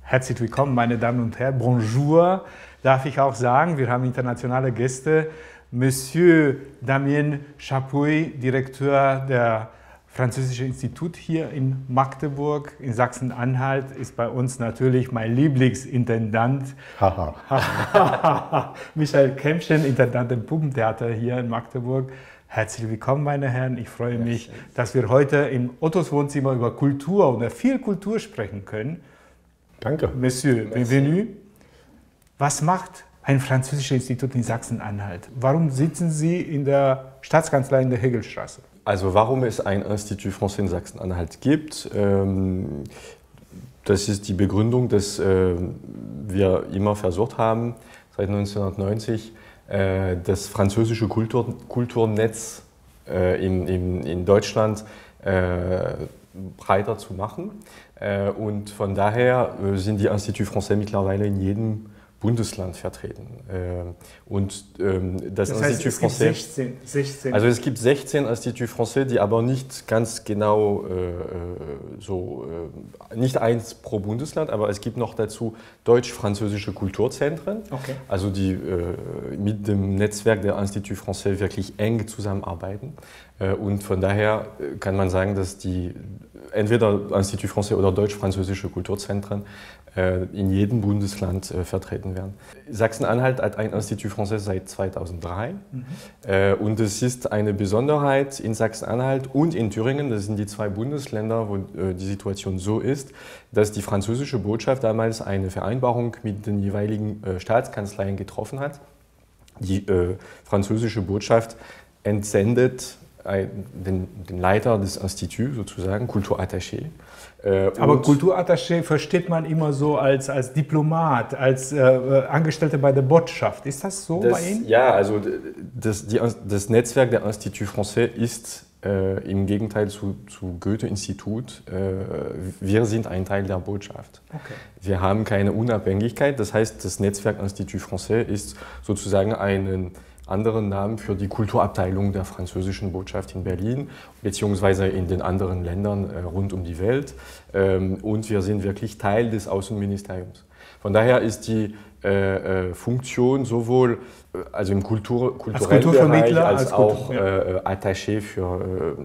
Herzlich willkommen, meine Damen und Herren. Bonjour, darf ich auch sagen. Wir haben internationale Gäste. Monsieur Damien Chapuis, Direktor der Französischen Institut hier in Magdeburg, in Sachsen-Anhalt, ist bei uns natürlich mein Lieblingsintendant. Michael Kempchen, Intendant im Puppentheater hier in Magdeburg. Herzlich willkommen, meine Herren. Ich freue mich, dass wir heute in Ottos Wohnzimmer über Kultur oder viel Kultur sprechen können. Danke. Monsieur, bienvenue. Was macht ein französisches Institut in Sachsen-Anhalt? Warum sitzen Sie in der Staatskanzlei in der Hegelstraße? Also warum es ein Institut Français in Sachsen-Anhalt gibt, das ist die Begründung, dass wir immer versucht haben, seit 1990, das französische Kulturnetz in Deutschland breiter zu machen. Und von daher sind die Instituts Français mittlerweile in jedem Bundesland vertreten. Das heißt, es gibt 16. Also es gibt 16 Instituts Français, die aber nicht ganz genau nicht eins pro Bundesland, aber es gibt noch dazu deutsch-französische Kulturzentren, also die mit dem Netzwerk der Instituts Français wirklich eng zusammenarbeiten. Und von daher kann man sagen, dass die entweder Institut Français oder deutsch-französische Kulturzentren in jedem Bundesland vertreten werden. Sachsen-Anhalt hat ein Institut Français seit 2003 und es ist eine Besonderheit in Sachsen-Anhalt und in Thüringen, das sind die zwei Bundesländer, wo die Situation so ist, dass die französische Botschaft damals eine Vereinbarung mit den jeweiligen Staatskanzleien getroffen hat. Die französische Botschaft entsendet den Leiter des Instituts, sozusagen, Kulturattaché. Aber Kulturattaché versteht man immer so als Diplomat, als Angestellter bei der Botschaft. Ist das so bei Ihnen? Ja, also das Netzwerk der Instituts Français ist im Gegenteil zu Goethe-Institut, wir sind ein Teil der Botschaft. Wir haben keine Unabhängigkeit, das heißt, das Netzwerk Institut Français ist sozusagen einen anderen Namen für die Kulturabteilung der französischen Botschaft in Berlin beziehungsweise in den anderen Ländern rund um die Welt. Und wir sind wirklich Teil des Außenministeriums. Von daher ist die Funktion sowohl also im kulturellen Bereich als auch Attaché für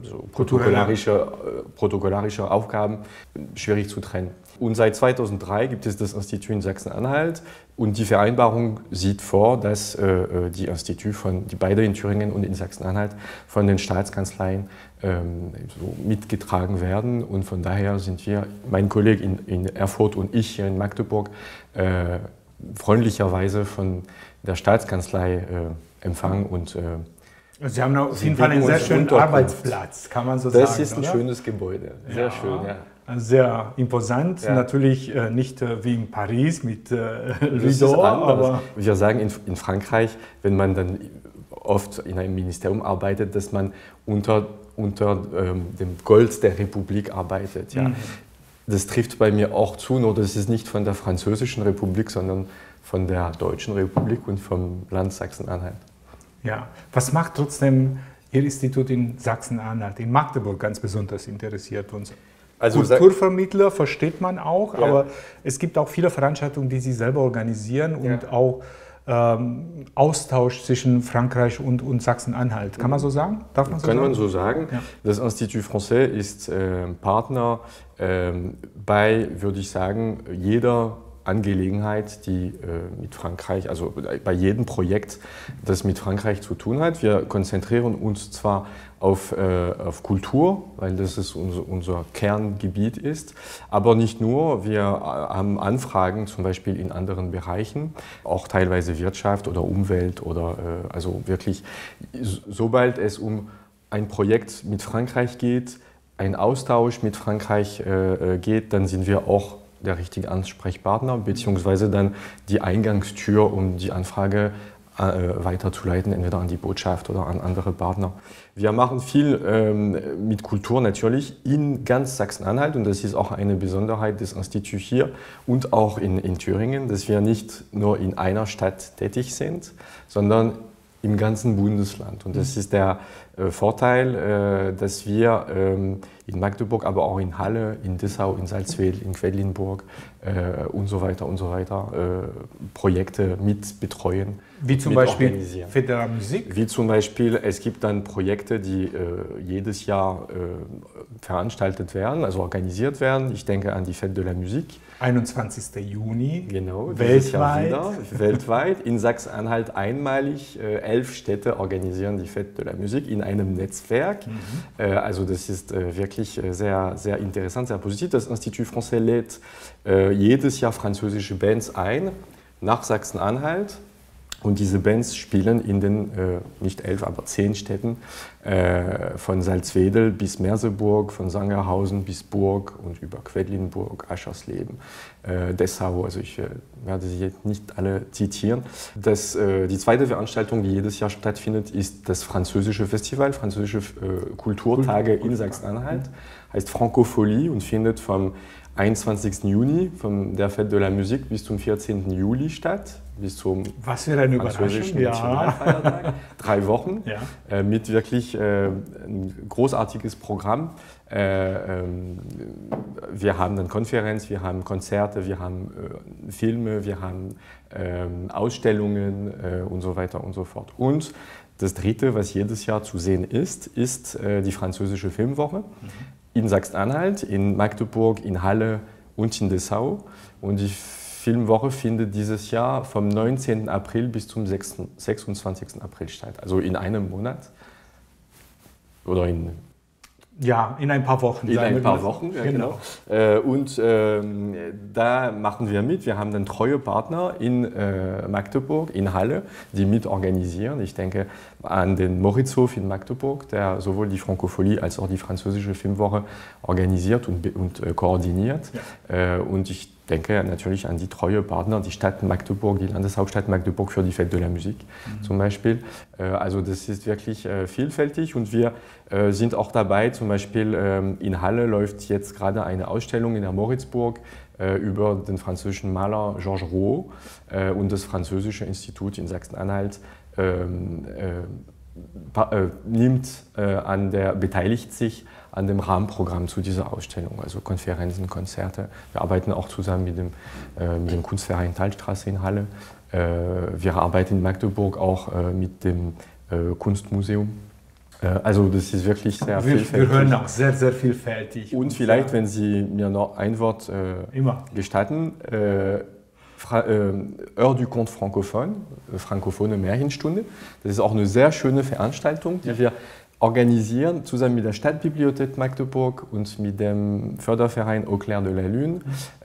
protokollarische Aufgaben schwierig zu trennen. Und seit 2003 gibt es das Institut in Sachsen-Anhalt und die Vereinbarung sieht vor, dass die beide in Thüringen und in Sachsen-Anhalt von den Staatskanzleien mitgetragen werden. Und von daher sind wir, mein Kollege in Erfurt und ich hier in Magdeburg, freundlicherweise von der Staatskanzlei empfangen und Sie haben auf jeden Fall einen sehr schönen Arbeitsplatz, kann man so sagen. Das ist ein schönes Gebäude, sehr schön, ja. Sehr imposant, natürlich nicht wie in Paris mit Louis aber... Wir sagen in Frankreich, wenn man dann oft in einem Ministerium arbeitet, dass man unter dem Gold der Republik arbeitet. Ja. Das trifft bei mir auch zu, nur das ist nicht von der Französischen Republik, sondern von der Deutschen Republik und vom Land Sachsen-Anhalt. Ja, was macht trotzdem Ihr Institut in Sachsen-Anhalt, in Magdeburg ganz besonders interessiert uns? Also Kulturvermittler versteht man auch, aber es gibt auch viele Veranstaltungen, die Sie selber organisieren und auch Austausch zwischen Frankreich und Sachsen-Anhalt. Kann man so sagen? Darf man so sagen? Kann man so sagen. Ja. Das Institut Français ist Partner bei, würde ich sagen, jeder Angelegenheit, die mit Frankreich, also bei jedem Projekt, das mit Frankreich zu tun hat. Wir konzentrieren uns zwar auf Kultur, weil das ist unser Kerngebiet ist, aber nicht nur. Wir haben Anfragen zum Beispiel in anderen Bereichen, auch teilweise Wirtschaft oder Umwelt oder also wirklich, sobald es um ein Projekt mit Frankreich geht, ein Austausch mit Frankreich geht, dann sind wir auch der richtige Ansprechpartner, beziehungsweise dann die Eingangstür, um die Anfrage weiterzuleiten, entweder an die Botschaft oder an andere Partner. Wir machen viel mit Kultur natürlich in ganz Sachsen-Anhalt und das ist auch eine Besonderheit des Instituts hier und auch in Thüringen, dass wir nicht nur in einer Stadt tätig sind, sondern im ganzen Bundesland. Und das ist Vorteil, dass wir in Magdeburg, aber auch in Halle, in Dessau, in Salzwedel, in Quedlinburg und so weiter Projekte mit betreuen. Wie zum Beispiel Fête de la Musique? Wie zum Beispiel, es gibt dann Projekte, die jedes Jahr veranstaltet werden, also organisiert werden. Ich denke an die Fête de la Musique. 21. Juni. Genau, weltweit. Jahr wieder, weltweit. In Sachsen-Anhalt einmalig 11 Städte organisieren die Fête de la Musique in einem Netzwerk. Also das ist wirklich sehr, sehr interessant, sehr positiv. Das Institut Français lädt jedes Jahr französische Bands ein nach Sachsen-Anhalt. Und diese Bands spielen in den, nicht 11, aber 10 Städten, von Salzwedel bis Merseburg, von Sangerhausen bis Burg und über Quedlinburg, Aschersleben, Dessau. Also ich werde sie jetzt nicht alle zitieren. Die zweite Veranstaltung, die jedes Jahr stattfindet, ist das französische Festival, französische Kulturtage in Sachsen-Anhalt, heißt Francophonie und findet vom 21. Juni, von der Fête de la Musique bis zum 14. Juli statt. Bis zum Was für eine Überraschung, Nationalfeiertag. 3 Wochen mit wirklich ein großartiges Programm. Wir haben dann Konferenz, wir haben Konzerte, wir haben Filme, wir haben Ausstellungen und so weiter und so fort. Und das Dritte, was jedes Jahr zu sehen ist die französische Filmwoche in Sachsen-Anhalt, in Magdeburg, in Halle und in Dessau. Und die Filmwoche findet dieses Jahr vom 19. April bis zum 26. April statt. Also in einem Monat oder in ein paar Wochen. In ein paar Wochen, ja, genau. Und da machen wir mit. Wir haben dann treue Partner in Magdeburg, in Halle, die mit organisieren. Ich denke an den Moritzhof in Magdeburg, der sowohl die Francophonie als auch die französische Filmwoche organisiert und koordiniert. Ja. Und ich denke natürlich an die treue Partner, die Stadt Magdeburg, die Landeshauptstadt Magdeburg für die Fête de la Musique zum Beispiel. Also das ist wirklich vielfältig und wir sind auch dabei, zum Beispiel in Halle läuft jetzt gerade eine Ausstellung in der Moritzburg über den französischen Maler Georges Rouault und das Französische Institut in Sachsen-Anhalt beteiligt sich an dem Rahmenprogramm zu dieser Ausstellung, also Konferenzen, Konzerte. Wir arbeiten auch zusammen mit dem Kunstverein Thalstraße in Halle. Wir arbeiten in Magdeburg auch mit dem Kunstmuseum. Also das ist wirklich sehr vielfältig. Wir hören auch sehr, sehr vielfältig. Und vielleicht, wenn Sie mir noch ein Wort gestatten, Heure du Conte francophone, frankophone Märchenstunde. Das ist auch eine sehr schöne Veranstaltung, die wir organisieren, zusammen mit der Stadtbibliothek Magdeburg und mit dem Förderverein Au Clair de la Lune,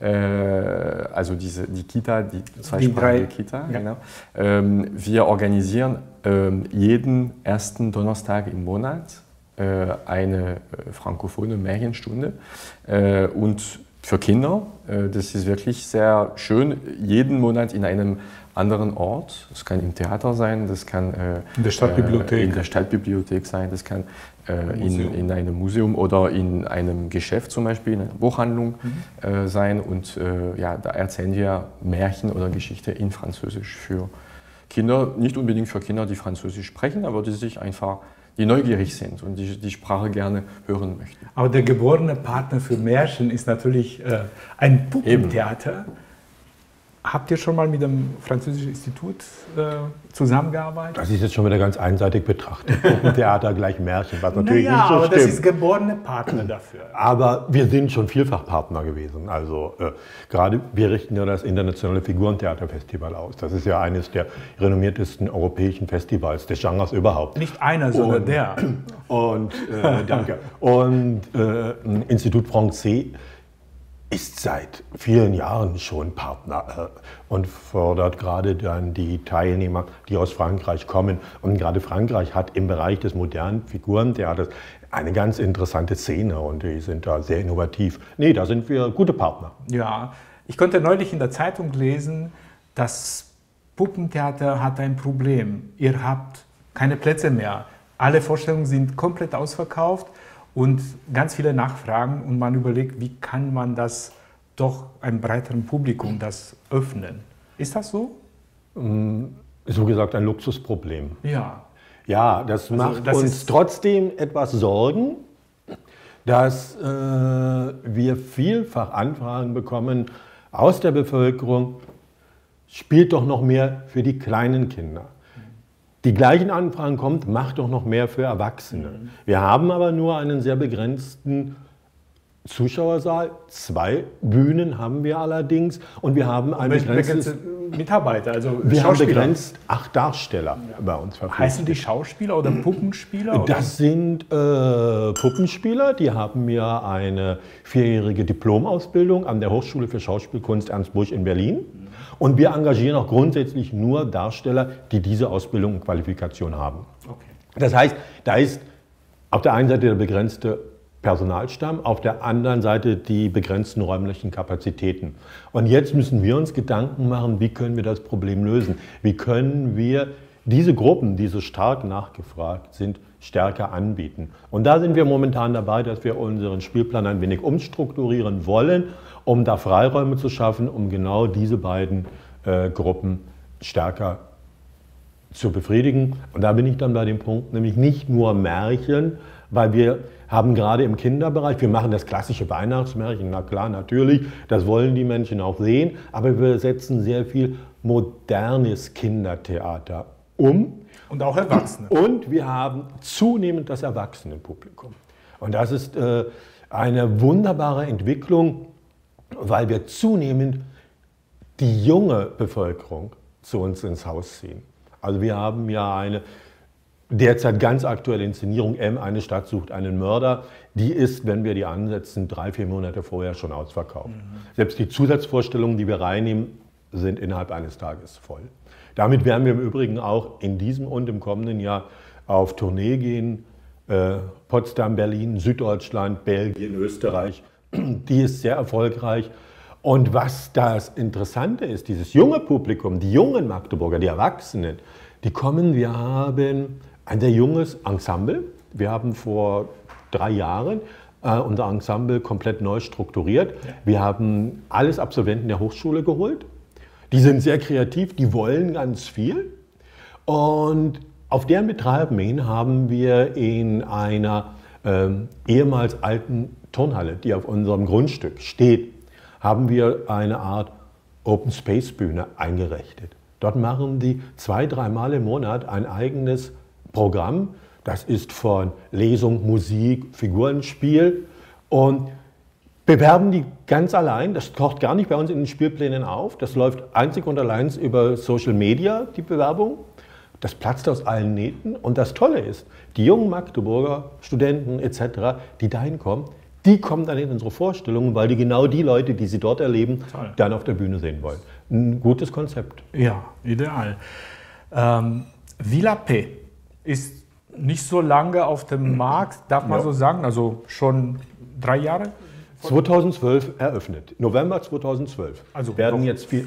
also die Kita, die zweisprachige Kita. Ja. Genau. Wir organisieren jeden ersten Donnerstag im Monat eine frankophone Märchenstunde und für Kinder. Das ist wirklich sehr schön, jeden Monat in einem anderen Ort. Das kann im Theater sein, das kann in der Stadtbibliothek sein, das kann in einem Museum oder in einem Geschäft zum Beispiel, in einer Buchhandlung sein. Und da erzählen wir Märchen oder Geschichte in Französisch für Kinder, nicht unbedingt für Kinder, die Französisch sprechen, aber die neugierig sind und die Sprache gerne hören möchten. Aber der geborene Partner für Märchen ist natürlich ein Puppentheater. Habt ihr schon mal mit dem Französischen Institut zusammengearbeitet? Das ist jetzt schon wieder ganz einseitig betrachtet. Puppentheater gleich Märchen, was natürlich nicht so aber stimmt. Das ist geborene Partner dafür. Aber wir sind schon vielfach Partner gewesen. Also gerade wir richten ja das Internationale Figurentheaterfestival aus. Das ist ja eines der renommiertesten europäischen Festivals des Genres überhaupt. Nicht einer, sondern der. Und danke. Und Institut Français ist seit vielen Jahren schon Partner und fördert gerade dann die Teilnehmer, die aus Frankreich kommen. Und gerade Frankreich hat im Bereich des modernen Figurentheaters eine ganz interessante Szene und die sind da sehr innovativ. Nee, da sind wir gute Partner. Ja, ich konnte neulich in der Zeitung lesen, das Puppentheater hat ein Problem. Ihr habt keine Plätze mehr. Alle Vorstellungen sind komplett ausverkauft. Und ganz viele Nachfragen und man überlegt, wie kann man das doch einem breiteren Publikum das öffnen. Ist das so? So gesagt ein Luxusproblem. Ja. Ja, das macht uns trotzdem etwas Sorgen, dass wir vielfach Anfragen bekommen aus der Bevölkerung, spielt doch noch mehr für die kleinen Kinder. Die gleichen Anfragen kommt, macht doch noch mehr für Erwachsene. Wir haben aber nur einen sehr begrenzten Zuschauersaal, 2 Bühnen haben wir allerdings und wir haben ein begrenztes Mitarbeiter, also wir haben begrenzt 8 Darsteller bei uns verfügbar. Heißen die Schauspieler oder Puppenspieler? Oder? Das sind Puppenspieler, die haben mir eine 4-jährige Diplomausbildung an der Hochschule für Schauspielkunst Ernst Busch in Berlin. Und wir engagieren auch grundsätzlich nur Darsteller, die diese Ausbildung und Qualifikation haben. Okay. Das heißt, da ist auf der einen Seite der begrenzte Personalstamm, auf der anderen Seite die begrenzten räumlichen Kapazitäten. Und jetzt müssen wir uns Gedanken machen, wie können wir das Problem lösen? Wie können wir diese Gruppen, die so stark nachgefragt sind, stärker anbieten? Und da sind wir momentan dabei, dass wir unseren Spielplan ein wenig umstrukturieren wollen, um da Freiräume zu schaffen, um genau diese beiden Gruppen stärker zu befriedigen. Und da bin ich dann bei dem Punkt, nämlich nicht nur Märchen, weil wir haben gerade im Kinderbereich, wir machen das klassische Weihnachtsmärchen, na klar, natürlich, das wollen die Menschen auch sehen, aber wir setzen sehr viel modernes Kindertheater um. Und auch Erwachsene. Und wir haben zunehmend das Erwachsenenpublikum. Und das ist eine wunderbare Entwicklung, weil wir zunehmend die junge Bevölkerung zu uns ins Haus ziehen. Also wir haben ja eine derzeit ganz aktuelle Inszenierung, eine Stadt sucht einen Mörder, die ist, wenn wir die ansetzen, 3-4 Monate vorher schon ausverkauft. Selbst die Zusatzvorstellungen, die wir reinnehmen, sind innerhalb eines Tages voll. Damit werden wir im Übrigen auch in diesem und im kommenden Jahr auf Tournee gehen. Potsdam, Berlin, Süddeutschland, Belgien, Österreich. Die ist sehr erfolgreich. Und was das Interessante ist, dieses junge Publikum, die jungen Magdeburger, die Erwachsenen, die kommen, wir haben ein sehr junges Ensemble. Wir haben vor 3 Jahren unser Ensemble komplett neu strukturiert. Wir haben alles Absolventen der Hochschule geholt. Die sind sehr kreativ, die wollen ganz viel. Und auf deren Betreiben hin haben wir in einer ehemals alten Turnhalle, die auf unserem Grundstück steht, haben wir eine Art Open Space Bühne eingerichtet. Dort machen die 2-3 Mal im Monat ein eigenes Programm. Das ist von Lesung, Musik, Figurenspiel und bewerben die ganz allein. Das taucht gar nicht bei uns in den Spielplänen auf. Das läuft einzig und allein über Social Media, die Bewerbung. Das platzt aus allen Nähten. Und das Tolle ist, die jungen Magdeburger, Studenten etc., die dahin kommen, die kommen dann in unsere Vorstellungen, weil die genau die Leute, die sie dort erleben, dann auf der Bühne sehen wollen. Ein gutes Konzept. Ja, ideal. Villa P ist nicht so lange auf dem Markt, darf man so sagen, also schon 3 Jahre? 2012 eröffnet, November 2012. Also waren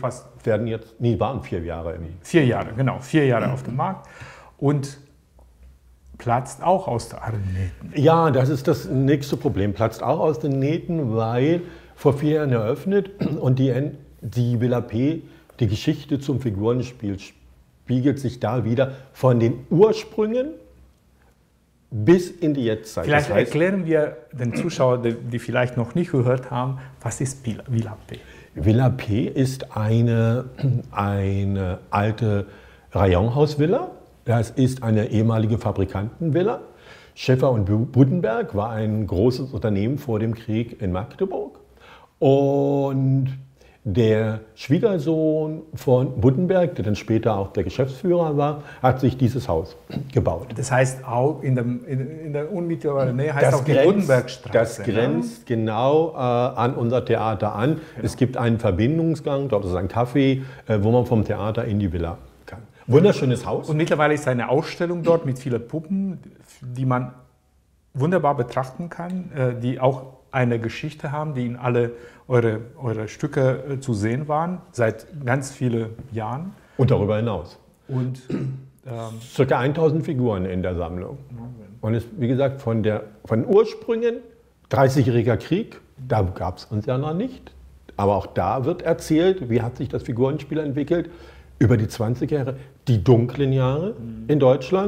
4 Jahre. 4 Jahre, genau, 4 Jahre auf dem Markt und platzt auch aus den Nähten. Ja, das ist das nächste Problem, platzt auch aus den Nähten, weil vor 4 Jahren eröffnet und die Villa P, die Geschichte zum Figurenspiel, spiegelt sich da wieder von den Ursprüngen bis in die Jetztzeit. Vielleicht erklären wir den Zuschauern, die vielleicht noch nicht gehört haben, was ist Villa P? Villa P ist eine alte Rayonhausvilla. Das ist eine ehemalige Fabrikantenvilla. Schäffer und Buddenberg war ein großes Unternehmen vor dem Krieg in Magdeburg. Und der Schwiegersohn von Buddenberg, der dann später auch der Geschäftsführer war, hat sich dieses Haus gebaut. Das heißt auch in der unmittelbaren Nähe heißt auch die Buddenbergstraße. Das grenzt genau an unser Theater an. Genau. Es gibt einen Verbindungsgang, dort ist ein Café, wo man vom Theater in die Villa kann. Wunderschönes Haus. Und mittlerweile ist eine Ausstellung dort mit vielen Puppen, die man wunderbar betrachten kann, die auch eine Geschichte haben, die in alle eure Stücke zu sehen waren, seit ganz vielen Jahren. Und darüber hinaus. Und circa 1000 Figuren in der Sammlung. Und es, wie gesagt, von den Ursprüngen, 30-jähriger Krieg, da gab es uns ja noch nicht. Aber auch da wird erzählt, wie hat sich das Figurenspiel entwickelt über die 20er Jahre, die dunklen Jahre in Deutschland.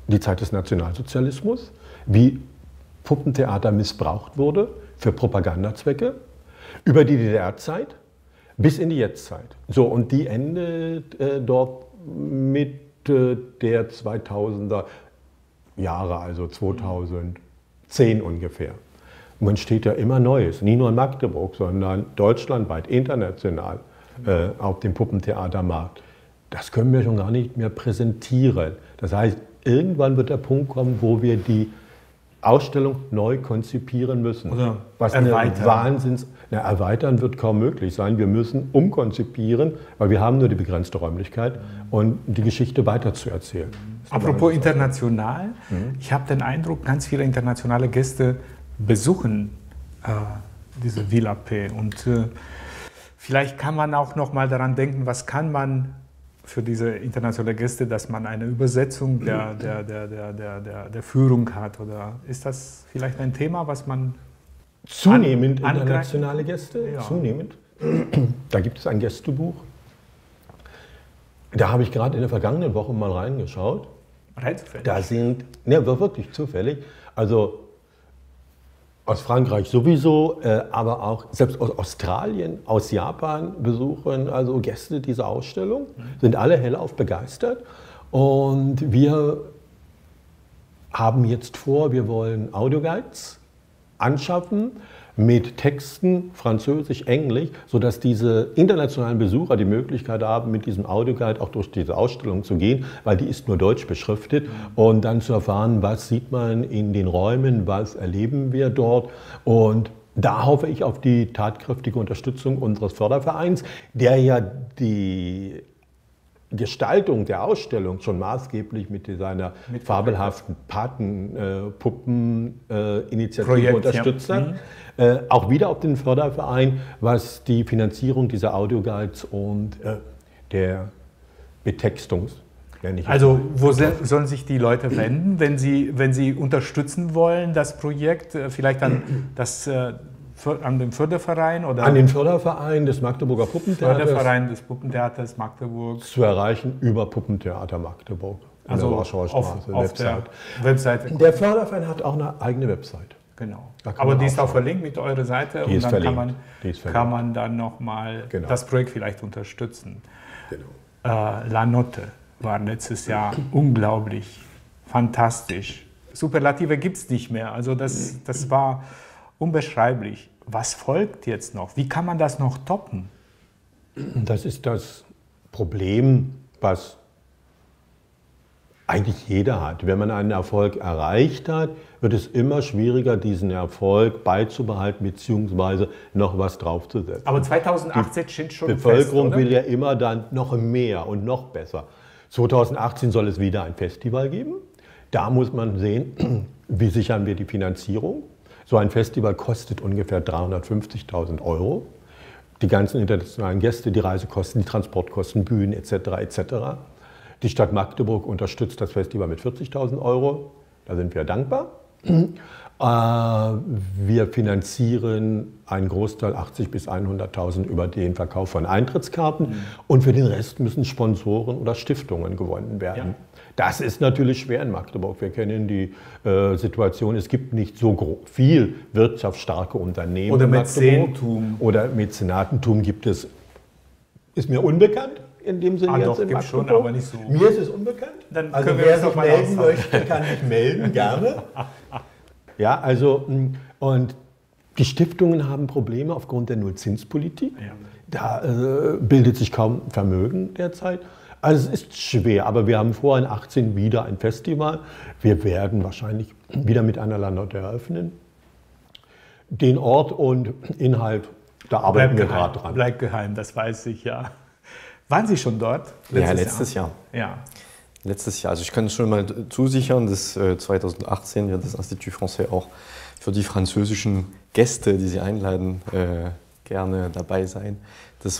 die Zeit des Nationalsozialismus, wie Puppentheater missbraucht wurde für Propagandazwecke, über die DDR-Zeit bis in die Jetztzeit. So, und die endet dort mit der 2000er Jahre, also 2010 ungefähr. Und man steht ja immer Neues, nie nur in Magdeburg, sondern deutschlandweit, international auf dem Puppentheatermarkt. Das können wir schon gar nicht mehr präsentieren. Das heißt, irgendwann wird der Punkt kommen, wo wir die Ausstellung neu konzipieren müssen. Oder was erweitern. Erweitern wird kaum möglich sein. Wir müssen umkonzipieren, weil wir haben nur die begrenzte Räumlichkeit und die Geschichte weiterzuerzählen. Apropos international, ich habe den Eindruck, ganz viele internationale Gäste besuchen diese Villa P. Und vielleicht kann man auch noch mal daran denken, was kann man für diese internationalen Gäste, dass man eine Übersetzung der Führung hat? Oder ist das vielleicht ein Thema, was man zunehmend internationale Gäste? Ja. Zunehmend. Da gibt es ein Gästebuch. Da habe ich gerade in der vergangenen Woche mal reingeschaut. Rein zufällig? Da sind, wirklich zufällig, also aus Frankreich sowieso, aber auch selbst aus Australien, aus Japan besuchen also Gäste diese Ausstellung, sind alle hellauf begeistert. Und wir haben jetzt vor, wir wollen Audioguides anschaffen mit Texten, Französisch, Englisch, sodass diese internationalen Besucher die Möglichkeit haben, mit diesem Audioguide auch durch diese Ausstellung zu gehen, weil die ist nur deutsch beschriftet und dann zu erfahren, was sieht man in den Räumen, was erleben wir dort. Und da hoffe ich auf die tatkräftige Unterstützung unseres Fördervereins, der ja die Gestaltung der Ausstellung schon maßgeblich mit seiner fabelhaften Patenpuppen-Initiative unterstützt hat. Auch wieder auf den Förderverein, was die Finanzierung dieser Audioguides und der Betextung. Also wo sollen sich die Leute wenden, wenn sie unterstützen wollen, das Projekt, vielleicht an den Förderverein? Oder an den Förderverein des Magdeburger Puppentheaters. Förderverein des Puppentheaters Magdeburg. Zu erreichen über Puppentheater Magdeburg. Also der Warschauer Straße, auf der Webseite. Der Förderverein hat auch eine eigene Website. Genau. Aber die ist auch verlinkt mit eurer Seite und dann kann man dann nochmal das Projekt vielleicht unterstützen. Genau. La Notte war letztes Jahr unglaublich, fantastisch. Superlative gibt es nicht mehr. Also das war unbeschreiblich. Was folgt jetzt noch? Wie kann man das noch toppen? Das ist das Problem, was eigentlich jeder hat. Wenn man einen Erfolg erreicht hat, wird es immer schwieriger, diesen Erfolg beizubehalten bzw. noch was draufzusetzen. Aber 2018 steht schon fest, die Bevölkerung will ja immer dann noch mehr und noch besser. 2018 soll es wieder ein Festival geben. Da muss man sehen, wie sichern wir die Finanzierung. So ein Festival kostet ungefähr 350.000 €. Die ganzen internationalen Gäste, die Reisekosten, die Transportkosten, Bühnen etc. etc. Die Stadt Magdeburg unterstützt das Festival mit 40.000 €. Da sind wir dankbar. Wir finanzieren einen Großteil, 80.000 bis 100.000, über den Verkauf von Eintrittskarten. Und für den Rest müssen Sponsoren oder Stiftungen gewonnen werden. Ja. Das ist natürlich schwer in Magdeburg. Wir kennen die Situation, es gibt nicht so viel wirtschaftsstarke Unternehmen. Oder Mäzenentum. Oder Mäzenatentum gibt es, ist mir unbekannt. In dem Sinne jetzt in Magdeburg. Schon, aber nicht so. Mir ist es unbekannt. Dann also wer sich melden möchte, kann sich melden, gerne. Ja, also, und die Stiftungen haben Probleme aufgrund der Nullzinspolitik. Ja. Da bildet sich kaum Vermögen derzeit. Also es ist schwer, aber wir haben vor, in 2018 wieder ein Festival. Wir werden wahrscheinlich wieder mit einer La Notte eröffnen. Den Ort und Inhalt, da arbeiten wir gerade dran. Bleibt geheim, das weiß ich, ja. Waren Sie schon dort? Letztes Jahr. Ja. Letztes Jahr. Also ich kann es schon mal zusichern, dass 2018 wird das Institut Français auch für die französischen Gäste, die Sie einladen, gerne dabei sein. Das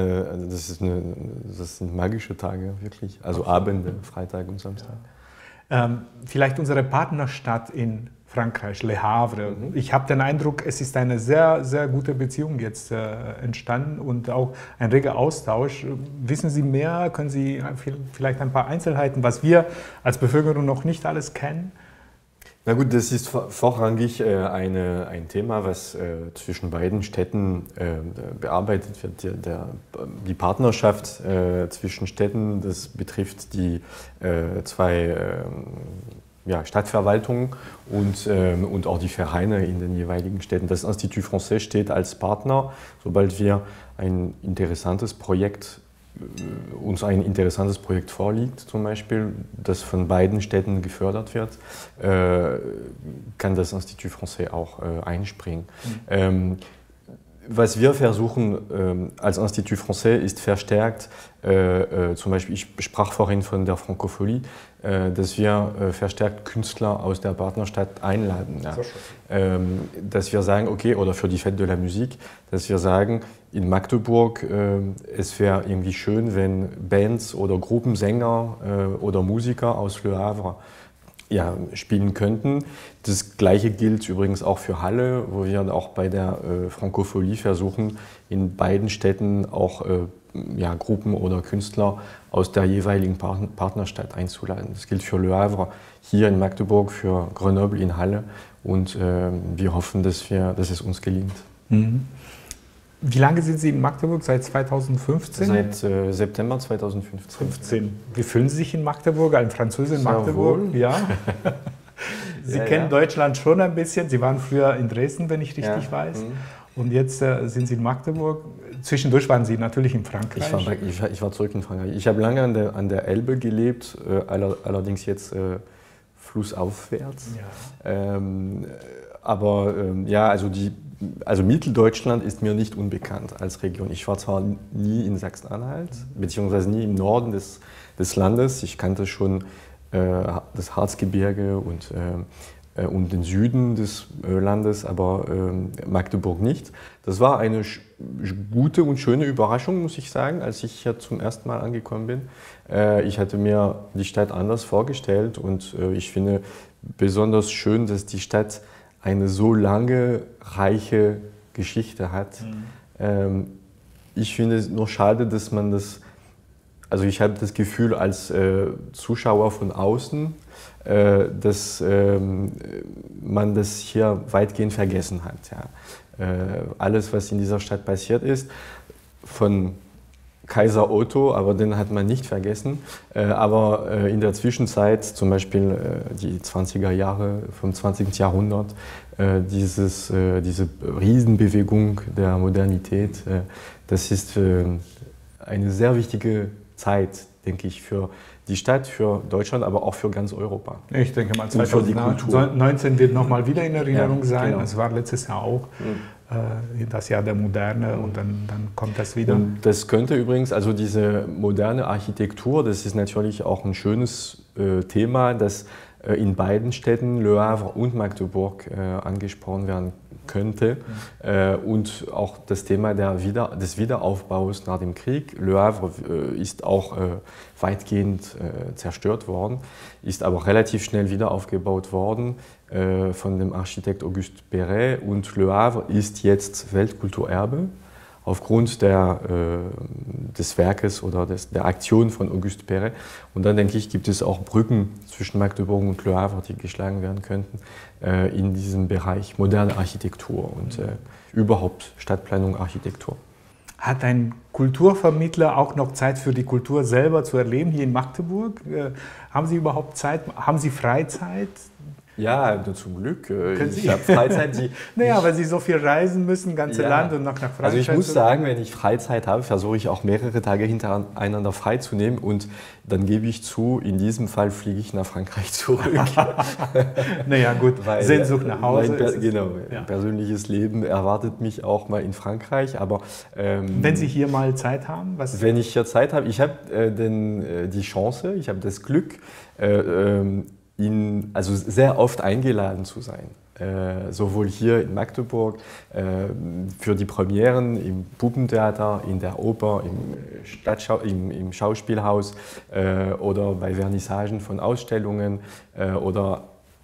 sind magische Tage, wirklich. Also Abende, Freitag und Samstag. Ja. Vielleicht unsere Partnerstadt in Frankreich, Le Havre. Ich habe den Eindruck, es ist eine sehr, sehr gute Beziehung jetzt entstanden und auch ein reger Austausch. Wissen Sie mehr? Können Sie vielleicht ein paar Einzelheiten, was wir als Bevölkerung noch nicht alles kennen? Na gut, das ist vorrangig ein Thema, was zwischen beiden Städten bearbeitet wird. Die Partnerschaft zwischen Städten, das betrifft die zwei Stadtverwaltungen und auch die Vereine in den jeweiligen Städten. Das Institut Français steht als Partner, sobald wir uns ein interessantes Projekt vorliegt, zum Beispiel, das von beiden Städten gefördert wird, kann das Institut Français auch einspringen. Was wir versuchen als Institut Français ist verstärkt, zum Beispiel, ich sprach vorhin von der Francophonie, dass wir verstärkt Künstler aus der Partnerstadt einladen. Ja. Dass wir sagen, okay, oder für die Fête de la Musique, dass wir sagen, in Magdeburg, es wäre irgendwie schön, wenn Bands oder Gruppensänger oder Musiker aus Le Havre spielen könnten. Das Gleiche gilt übrigens auch für Halle, wo wir auch bei der Francophonie versuchen, in beiden Städten auch Gruppen oder Künstler aus der jeweiligen Partnerstadt einzuladen. Das gilt für Le Havre hier in Magdeburg, für Grenoble in Halle und wir hoffen, dass es uns gelingt. Mhm. Wie lange sind Sie in Magdeburg? Seit 2015? Seit September 2015. Wie fühlen Sie sich in Magdeburg, ein Franzose in Magdeburg? Wohl. Ja. Sie kennen Deutschland schon ein bisschen. Sie waren früher in Dresden, wenn ich richtig weiß. Und jetzt sind Sie in Magdeburg. Zwischendurch waren Sie natürlich in Frankreich. Ich war zurück in Frankreich. Ich habe lange an der Elbe gelebt, allerdings jetzt flussaufwärts. Ja. Also Mitteldeutschland ist mir nicht unbekannt als Region. Ich war zwar nie in Sachsen-Anhalt, beziehungsweise nie im Norden des Landes. Ich kannte schon das Harzgebirge und den Süden des Landes, aber Magdeburg nicht. Das war eine gute und schöne Überraschung, muss ich sagen, als ich hier zum ersten Mal angekommen bin. Ich hatte mir die Stadt anders vorgestellt und ich finde besonders schön, dass die Stadt eine so lange, reiche Geschichte hat. Ich finde es nur schade, dass man das, also ich habe das Gefühl als Zuschauer von außen, dass man das hier weitgehend vergessen hat. Ja. Alles, was in dieser Stadt passiert ist, von Kaiser Otto, aber den hat man nicht vergessen. Aber in der Zwischenzeit, zum Beispiel die 20er Jahre vom 20. Jahrhundert, diese Riesenbewegung der Modernität, das ist eine sehr wichtige Zeit, denke ich, für die Stadt, für Deutschland, aber auch für ganz Europa. Ich denke mal, 2019 wird nochmal wieder in Erinnerung sein. Genau. Es war letztes Jahr auch das Jahr der Moderne und dann kommt das wieder. Und das könnte übrigens, also diese moderne Architektur, das ist natürlich auch ein schönes Thema, das in beiden Städten, Le Havre und Magdeburg, angesprochen werden könnte. Und auch das Thema des Wiederaufbaus nach dem Krieg. Le Havre ist auch weitgehend zerstört worden, ist aber relativ schnell wieder aufgebaut worden von dem Architekt Auguste Perret. Und Le Havre ist jetzt Weltkulturerbe aufgrund des Werkes oder der Aktion von Auguste Perret. Und dann denke ich, gibt es auch Brücken zwischen Magdeburg und Le Havre, die geschlagen werden könnten in diesem Bereich moderne Architektur und überhaupt Stadtplanung, Architektur. Hat ein Kulturvermittler auch noch Zeit für die Kultur selber zu erleben hier in Magdeburg? Haben Sie überhaupt Zeit? Haben Sie Freizeit? Ja, zum Glück. Ich habe Freizeit. Naja, weil Sie so viel reisen müssen, ganze Land und nach Frankreich. Also ich muss sagen, wenn ich Freizeit habe, versuche ich auch mehrere Tage hintereinander freizunehmen und dann gebe ich zu, in diesem Fall fliege ich nach Frankreich zurück. Naja gut, Sehnsucht nach Hause. Mein persönliches Leben erwartet mich auch mal in Frankreich. Aber wenn Sie hier mal Zeit haben? Wenn ich hier Zeit habe, ich habe die Chance, ich habe das Glück, also sehr oft eingeladen zu sein. Sowohl hier in Magdeburg für die Premieren im Puppentheater, in der Oper, im Schauspielhaus oder bei Vernissagen von Ausstellungen oder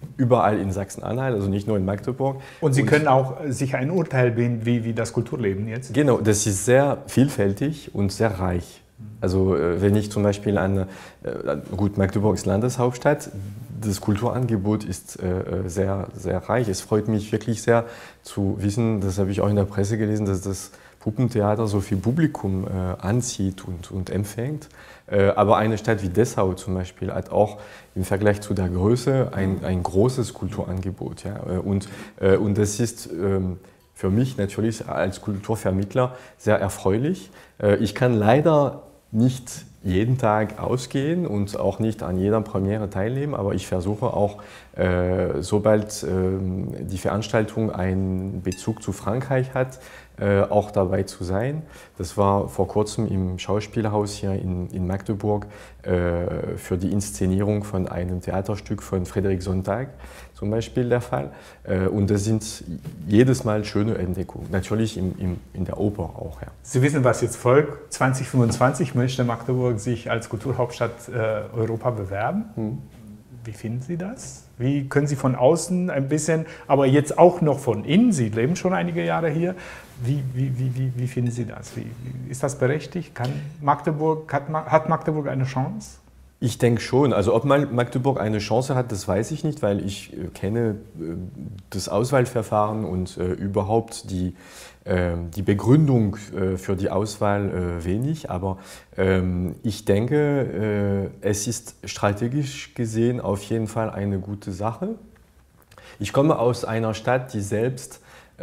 überall in Sachsen-Anhalt, also nicht nur in Magdeburg. Und Sie können auch sich ein Urteil bilden, wie das Kulturleben jetzt ist? Genau, das ist sehr vielfältig und sehr reich. Also wenn ich zum Beispiel gut, Magdeburg ist Landeshauptstadt, das Kulturangebot ist sehr, sehr reich. Es freut mich wirklich sehr zu wissen, das habe ich auch in der Presse gelesen, dass das Puppentheater so viel Publikum anzieht und empfängt. Aber eine Stadt wie Dessau zum Beispiel hat auch im Vergleich zu der Größe ein großes Kulturangebot. Ja? Und das ist für mich natürlich als Kulturvermittler sehr erfreulich. Ich kann leider nicht jeden Tag ausgehen und auch nicht an jeder Premiere teilnehmen, aber ich versuche auch, sobald die Veranstaltung einen Bezug zu Frankreich hat, auch dabei zu sein. Das war vor kurzem im Schauspielhaus hier in Magdeburg für die Inszenierung von einem Theaterstück von Frédéric Sontag zum Beispiel der Fall. Und das sind jedes Mal schöne Entdeckungen, natürlich in der Oper auch. Ja. Sie wissen, was jetzt folgt. 2025 möchte Magdeburg sich als Kulturhauptstadt Europa bewerben. Wie finden Sie das? Wie können Sie von außen ein bisschen, aber jetzt auch noch von innen, Sie leben schon einige Jahre hier, wie finden Sie das? Ist das berechtigt? Hat Magdeburg eine Chance? Ich denke schon. Also ob Magdeburg eine Chance hat, das weiß ich nicht, weil ich kenne das Auswahlverfahren und überhaupt die Begründung für die Auswahl wenig. Aber ich denke, es ist strategisch gesehen auf jeden Fall eine gute Sache. Ich komme aus einer Stadt, die selbst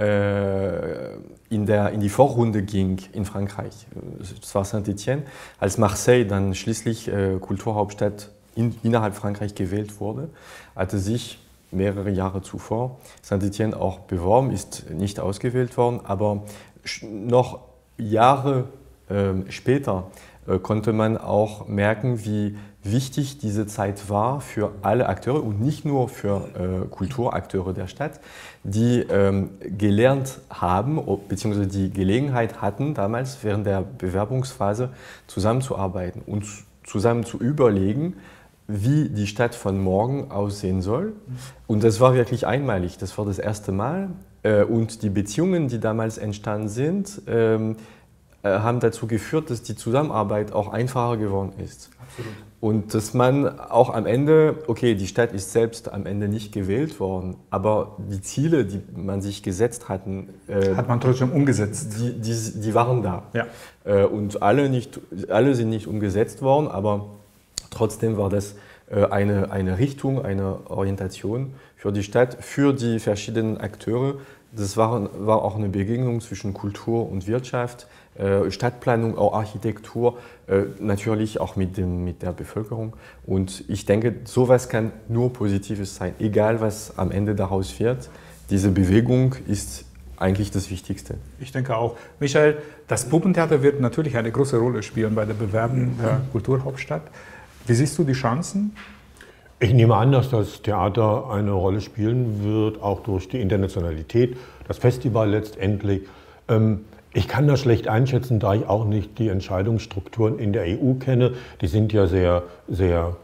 in die Vorrunde ging in Frankreich. Das war Saint-Étienne, als Marseille dann schließlich Kulturhauptstadt innerhalb Frankreich gewählt wurde, hatte sich mehrere Jahre zuvor Saint-Étienne auch beworben, ist nicht ausgewählt worden, aber noch Jahre später konnte man auch merken, wie wichtig diese Zeit war für alle Akteure und nicht nur für Kulturakteure der Stadt, die gelernt haben bzw. die Gelegenheit hatten, damals während der Bewerbungsphase zusammenzuarbeiten und zusammen zu überlegen, wie die Stadt von morgen aussehen soll. Und das war wirklich einmalig, das war das erste Mal. Und die Beziehungen, die damals entstanden sind, haben dazu geführt, dass die Zusammenarbeit auch einfacher geworden ist. Absolut. Und dass man auch am Ende, okay, die Stadt ist selbst am Ende nicht gewählt worden, aber die Ziele, die man sich gesetzt hatten, hat man trotzdem umgesetzt. Die waren da. Ja. Und alle sind nicht umgesetzt worden, aber trotzdem war das eine Richtung, eine Orientation für die Stadt, für die verschiedenen Akteure. Das war auch eine Begegnung zwischen Kultur und Wirtschaft, Stadtplanung, auch Architektur, natürlich auch mit der Bevölkerung. Und ich denke, sowas kann nur Positives sein, egal was am Ende daraus wird. Diese Bewegung ist eigentlich das Wichtigste. Ich denke auch. Michael, das Puppentheater wird natürlich eine große Rolle spielen bei der Bewerbung der Kulturhauptstadt. Wie siehst du die Chancen? Ich nehme an, dass das Theater eine Rolle spielen wird, auch durch die Internationalität, das Festival letztendlich. Ich kann das schlecht einschätzen, da ich auch nicht die Entscheidungsstrukturen in der EU kenne. Die sind ja sehr, sehr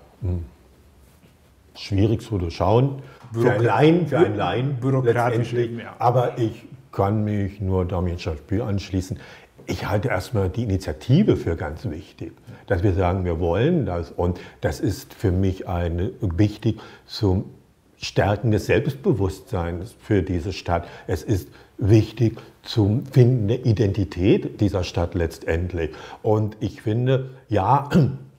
schwierig zu durchschauen. Für einen Laien bürokratisch. Ja. Aber ich kann mich nur Damien Chapuis anschließen. Ich halte erstmal die Initiative für ganz wichtig, dass wir sagen, wir wollen das. Und das ist für mich wichtig zum Stärken des Selbstbewusstseins für diese Stadt. Es ist wichtig zum Finden der Identität dieser Stadt letztendlich. Und ich finde, ja,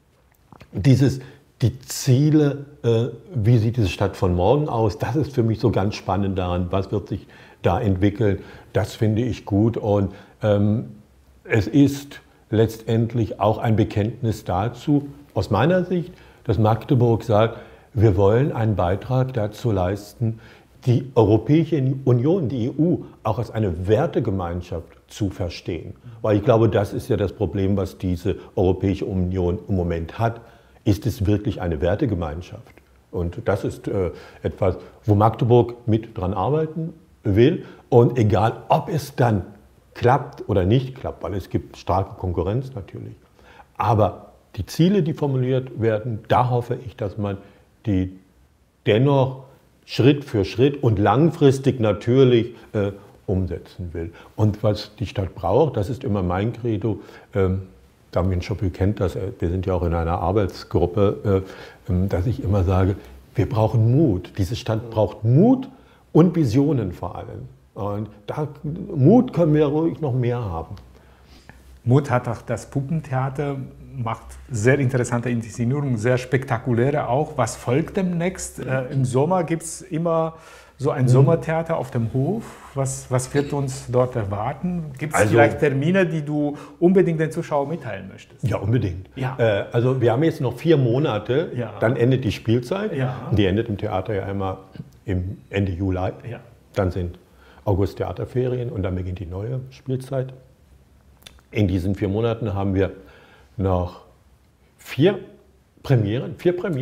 die Ziele, wie sieht diese Stadt von morgen aus, das ist für mich so ganz spannend daran, was wird sich da entwickeln, das finde ich gut. Und es ist letztendlich auch ein Bekenntnis dazu, aus meiner Sicht, dass Magdeburg sagt, wir wollen einen Beitrag dazu leisten, die Europäische Union, die EU, auch als eine Wertegemeinschaft zu verstehen. Weil ich glaube, das ist ja das Problem, was diese Europäische Union im Moment hat. Ist es wirklich eine Wertegemeinschaft? Und das ist etwas, wo Magdeburg mit dran arbeiten will. Und egal, ob es dann klappt oder nicht klappt, weil es gibt starke Konkurrenz natürlich. Aber die Ziele, die formuliert werden, da hoffe ich, dass man die dennoch Schritt für Schritt und langfristig natürlich umsetzen will. Und was die Stadt braucht, das ist immer mein Credo, Damien Schoppel kennt das, wir sind ja auch in einer Arbeitsgruppe, dass ich immer sage, wir brauchen Mut. Diese Stadt braucht Mut und Visionen vor allem. Und Mut können wir ruhig noch mehr haben. Mut hat auch das Puppentheater, macht sehr interessante Inszenierungen, sehr spektakuläre auch. Was folgt demnächst? Im Sommer gibt es immer so ein Sommertheater auf dem Hof. Was wird uns dort erwarten? Gibt es vielleicht Termine, die du unbedingt den Zuschauern mitteilen möchtest? Ja, unbedingt. Ja. Also wir haben jetzt noch 4 Monate, dann endet die Spielzeit. Ja. Die endet im Theater ja einmal im Ende Juli. Ja. Dann sind August-Theaterferien und dann beginnt die neue Spielzeit. In diesen 4 Monaten haben wir noch 4 Premieren.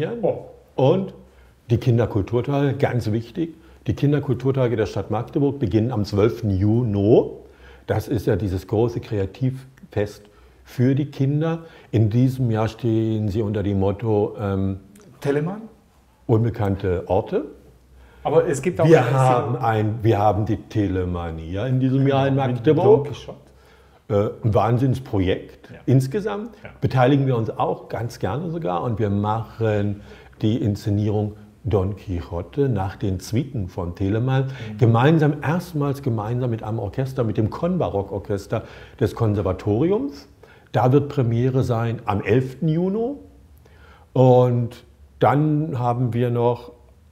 Und die Kinderkulturtage, ganz wichtig. Die Kinderkulturtage der Stadt Magdeburg beginnen am 12. Juni. Das ist ja dieses große Kreativfest für die Kinder. In diesem Jahr stehen sie unter dem Motto Telemann? Unbekannte Orte. Aber es gibt auch wir haben die Telemania in diesem Jahr in Magdeburg. Ein Wahnsinnsprojekt insgesamt. Ja. Beteiligen wir uns auch ganz gerne sogar. Und wir machen die Inszenierung Don Quixote nach den Suiten von Telemann. Erstmals gemeinsam mit einem Orchester, mit dem Konbarockorchester des Konservatoriums. Da wird Premiere sein am 11. Juni. Und dann haben wir noch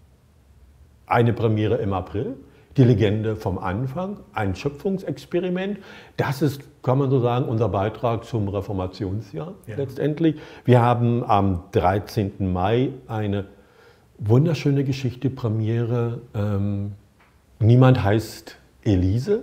eine Premiere im April. Die Legende vom Anfang, ein Schöpfungsexperiment. Das ist, kann man so sagen, unser Beitrag zum Reformationsjahr letztendlich. Wir haben am 13. Mai eine wunderschöne Geschichte, Premiere. Niemand heißt Elise.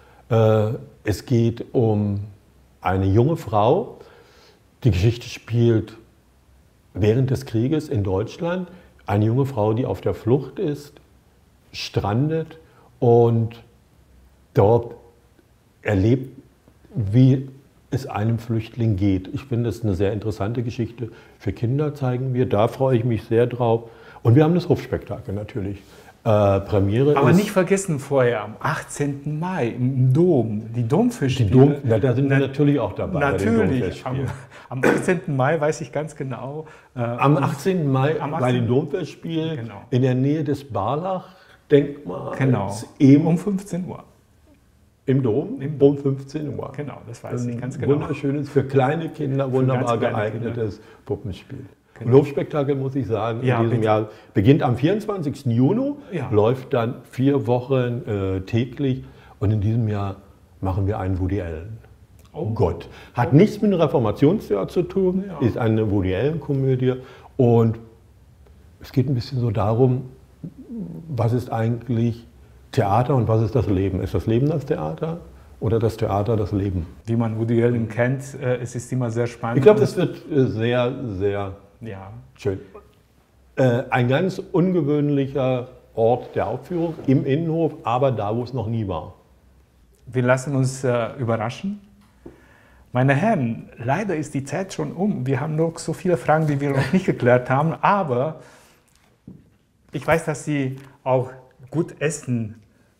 Es geht um eine junge Frau. Die Geschichte spielt während des Krieges in Deutschland. Eine junge Frau, die auf der Flucht ist, strandet und dort erlebt, wie es einem Flüchtling geht. Ich finde, das ist eine sehr interessante Geschichte. Für Kinder zeigen wir, da freue ich mich sehr drauf. Und wir haben das Hofspektakel natürlich. Premiere aber nicht vergessen vorher, am 18. Mai im Dom, die Domfestspiele. Da sind wir natürlich auch dabei. Natürlich, am 18. Mai weiß ich ganz genau. Am 18. Mai bei den Domfestspielen in der Nähe des Barlach-Denkmals. Genau, um 15 Uhr. Im Dom, um 15 Uhr. Genau, das weiß ich ganz genau. Wunderschönes, für kleine Kinder wunderbar geeignetes Puppenspiel. Genau. Hofspektakel, muss ich sagen, in diesem Jahr beginnt am 24. Juni, läuft dann 4 Wochen täglich und in diesem Jahr machen wir einen Woody Allen. Oh Gott. Hat nichts mit einem Reformationsjahr zu tun, ist eine Woody Allen-Komödie und es geht ein bisschen so darum, was ist eigentlich Theater und was ist das Leben? Ist das Leben das Theater? Oder das Theater, das Leben? Wie man Woody Allen kennt, es ist immer sehr spannend. Ich glaube, das wird sehr, sehr schön. Ein ganz ungewöhnlicher Ort der Aufführung im Innenhof, aber da, wo es noch nie war. Wir lassen uns überraschen. Meine Herren, leider ist die Zeit schon um. Wir haben noch so viele Fragen, die wir noch nicht geklärt haben. Aber ich weiß, dass Sie auch gut essen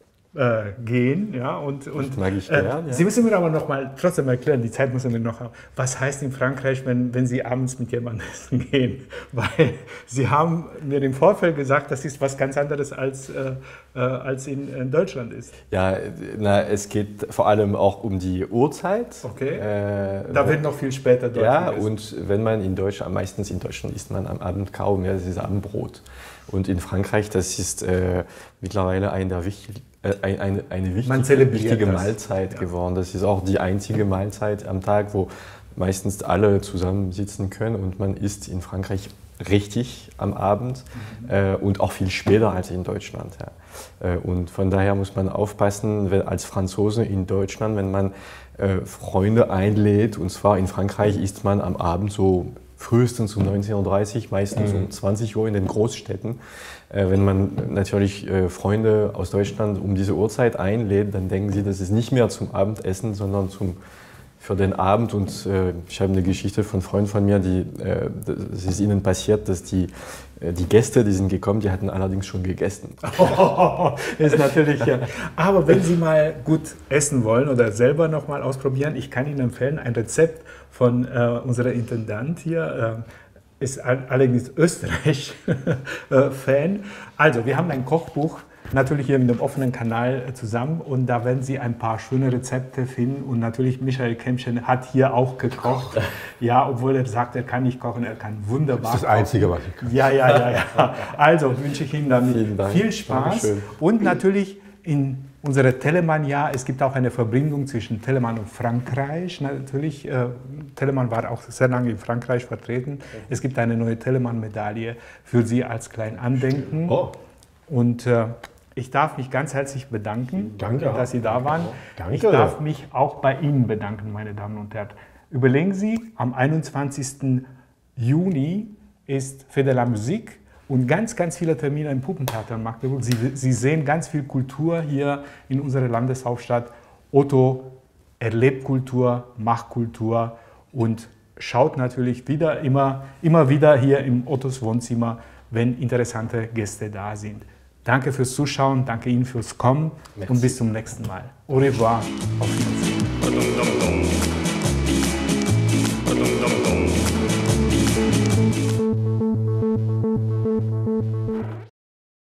gehen. Ja, das mag ich gern. Sie müssen mir aber noch mal trotzdem erklären, die Zeit müssen wir noch haben. Was heißt in Frankreich, wenn Sie abends mit jemandem essen gehen? Weil Sie haben mir im Vorfeld gesagt, das ist was ganz anderes als in Deutschland ist. Ja, es geht vor allem auch um die Uhrzeit. Okay. Da wird noch viel später dort gegessen. Und wenn man meistens in Deutschland isst man am Abend kaum mehr, das ist Abendbrot. Und in Frankreich, das ist mittlerweile eine wichtige Mahlzeit geworden. Das ist auch die einzige Mahlzeit am Tag, wo meistens alle zusammensitzen können und man isst in Frankreich richtig am Abend und auch viel später als in Deutschland. Ja. Und von daher muss man aufpassen, als Franzose in Deutschland, wenn man Freunde einlädt, und zwar in Frankreich isst man am Abend so frühestens um 19:30 Uhr, meistens um 20 Uhr in den Großstädten. Wenn man natürlich Freunde aus Deutschland um diese Uhrzeit einlädt, dann denken sie, das ist nicht mehr zum Abendessen, sondern zum für den Abend. Und ich habe eine Geschichte von Freunden von mir, es ist ihnen passiert, dass die Gäste, die sind gekommen, die hatten allerdings schon gegessen. Ist natürlich, ja. Aber wenn Sie mal gut essen wollen oder selber noch mal ausprobieren, ich kann Ihnen empfehlen, ein Rezept von unserer Intendant hier, ist allerdings Österreich-Fan. Also, wir haben ein Kochbuch, natürlich hier mit dem offenen Kanal zusammen, und da werden Sie ein paar schöne Rezepte finden. Und natürlich, Michael Kempchen hat hier auch gekocht. Ja, obwohl er sagt, er kann nicht kochen, er kann wunderbar kochen. Das ist das Einzige, was ich kann. Ja. Also wünsche ich Ihnen damit viel Spaß. Dankeschön. Und natürlich in unserem Telemann-Jahr, es gibt auch eine Verbindung zwischen Telemann und Frankreich. Natürlich, Telemann war auch sehr lange in Frankreich vertreten. Es gibt eine neue Telemann-Medaille für Sie als klein Andenken. Oh. Und ich darf mich ganz herzlich bedanken, dass Sie da waren. Danke. Ich darf mich auch bei Ihnen bedanken, meine Damen und Herren. Überlegen Sie, am 21. Juni ist Fête de la Musique und ganz, ganz viele Termine im Puppentheater in Magdeburg. Sie sehen ganz viel Kultur hier in unserer Landeshauptstadt. Otto erlebt Kultur, macht Kultur und schaut natürlich immer wieder hier im Ottos Wohnzimmer, wenn interessante Gäste da sind. Danke fürs Zuschauen, danke Ihnen fürs Kommen. Merci. Und bis zum nächsten Mal. Au revoir. Auf Wiedersehen.